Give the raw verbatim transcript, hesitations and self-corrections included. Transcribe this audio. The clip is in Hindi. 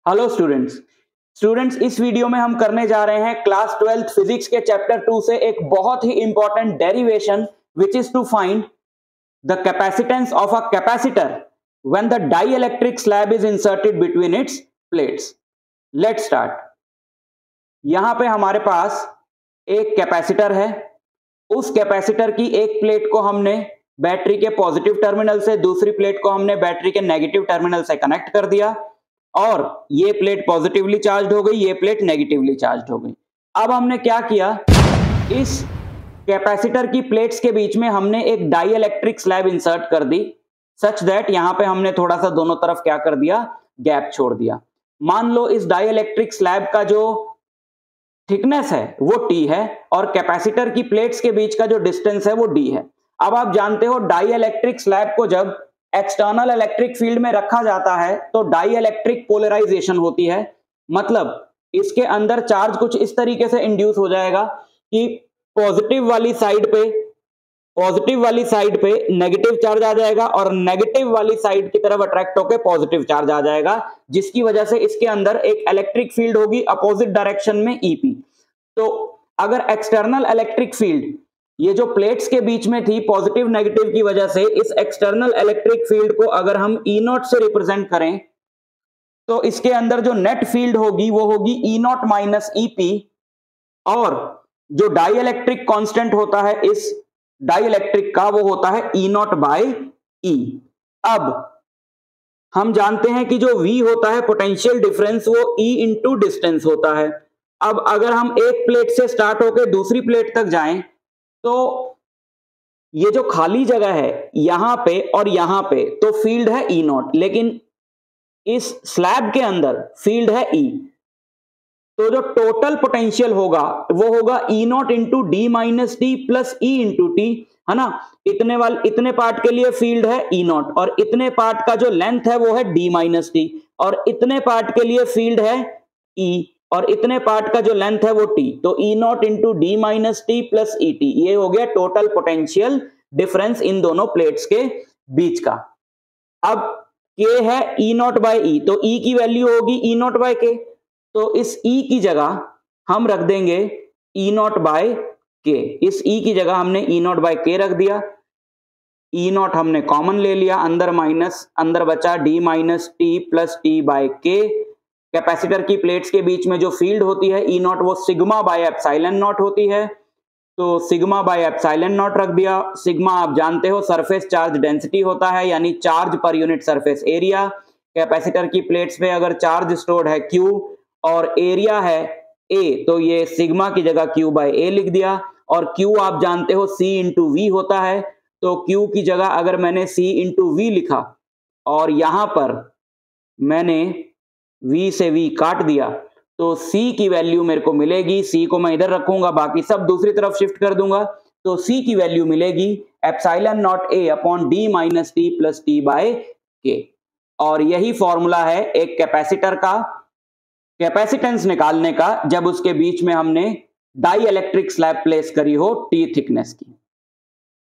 हेलो स्टूडेंट्स स्टूडेंट्स इस वीडियो में हम करने जा रहे हैं क्लास ट्वेल्थ फिजिक्स के चैप्टर टू से एक बहुत ही important derivation which is to find the capacitance of a capacitor when the dielectric slab is inserted between its plates. Let's start. यहां पे हमारे पास एक कैपेसिटर है। उस कैपेसिटर की एक प्लेट को हमने बैटरी के पॉजिटिव टर्मिनल से, दूसरी प्लेट को हमने बैटरी के नेगेटिव टर्मिनल से कनेक्ट कर दिया और ये प्लेट पॉजिटिवली चार्ज हो गई, ये प्लेट नेगेटिवली चार्ज हो गई। अब हमने क्या किया, इस कैपेसिटर की प्लेट्स के बीच में हमने एक डाइइलेक्ट्रिक स्लैब इंसर्ट कर दी सच दैट यहां पे हमने थोड़ा सा दोनों तरफ क्या कर दिया, गैप छोड़ दिया। मान लो इस डाइइलेक्ट्रिक स्लैब का जो थिकनेस है वो टी है और कैपेसिटर की प्लेट्स के बीच का जो डिस्टेंस है वो डी है। अब आप जानते हो डाइइलेक्ट्रिक स्लैब को जब एक्सटर्नल इलेक्ट्रिक फील्ड में रखा जाता है तो डाइइलेक्ट्रिक पोलराइजेशन होती है। मतलब इसके अंदर चार्ज कुछ इस तरीके से इंड्यूस हो जाएगा कि पॉजिटिव वाली साइड पे पॉजिटिव वाली साइड पे नेगेटिव चार्ज आ जाएगा और नेगेटिव वाली साइड की तरफ अट्रैक्ट होकर पॉजिटिव चार्ज आ जाएगा, जिसकी वजह से इसके अंदर एक इलेक्ट्रिक फील्ड होगी अपोजिट डायरेक्शन में ईपी। तो अगर एक्सटर्नल इलेक्ट्रिक फील्ड ये जो प्लेट्स के बीच में थी पॉजिटिव नेगेटिव की वजह से, इस एक्सटर्नल इलेक्ट्रिक फील्ड को अगर हम ई नॉट से रिप्रेजेंट करें तो इसके अंदर जो नेट फील्ड होगी वो होगी ई नॉट माइनस ईपी और जो डाइइलेक्ट्रिक कांस्टेंट होता है इस डाइइलेक्ट्रिक का वो होता है ई नॉट बाय ई। अब हम जानते हैं कि जो V होता है पोटेंशियल डिफरेंस वो E इंटू डिस्टेंस होता है। अब अगर हम एक प्लेट से स्टार्ट होकर दूसरी प्लेट तक जाएं तो ये जो खाली जगह है यहां पे और यहां पे तो फील्ड है ई नॉट, लेकिन इस स्लैब के अंदर फील्ड है ई। तो जो टोटल पोटेंशियल होगा वो होगा E not into d minus t plus E into t, है ना। इतने वाले इतने पार्ट के लिए फील्ड है ई नॉट और इतने पार्ट का जो लेंथ है वो है डी माइनस टी और इतने पार्ट के लिए फील्ड है ई और इतने पार्ट का जो लेंथ है वो टी। तो E not into d minus t plus E t, ये हो गया टोटल पोटेंशियल डिफरेंस इन दोनों प्लेट्स के बीच का। अब के है ई नॉट बाय ई, तो ई की वैल्यू होगी ई नॉट बाय के, तो इस ई की जगह हम रख देंगे ई नॉट बाय के। इस ई की जगह हमने ई नॉट बाय के रख दिया। ई नॉट हमने कॉमन ले लिया, अंदर माइनस अंदर बचा d minus t plus t by K. Capacitor की प्लेट्स के बीच में जो फील्ड होती है ई नॉट वो सिग्मा बाय एप्सिलॉन नॉट होती है, तो सिग्मा बाय एप्सिलॉन नॉट रख दिया। सिग्मा आप जानते हो सरफेस चार्ज डेंसिटी होता है, यानी चार्ज पर यूनिट सरफेस एरिया। कैपेसिटर की प्लेट्स पे अगर चार्ज स्टोर्ड है Q और एरिया है A, तो ये सिग्मा की जगह Q बाय A लिख दिया। और Q आप जानते हो C इंटू वी होता है, तो Q की जगह अगर मैंने C इंटू वी लिखा और यहां पर मैंने V से V काट दिया तो C की वैल्यू मेरे को मिलेगी, C को मैं इधर रखूंगा, बाकी सब दूसरी तरफ शिफ्ट कर दूंगा, तो C की वैल्यू मिलेगी epsilon not A upon d minus t plus t by K. और यही फॉर्मूला है एक कैपेसिटर का कैपेसिटेंस निकालने का जब उसके बीच में हमने डाइइलेक्ट्रिक स्लैब प्लेस करी हो टी थिकनेस की।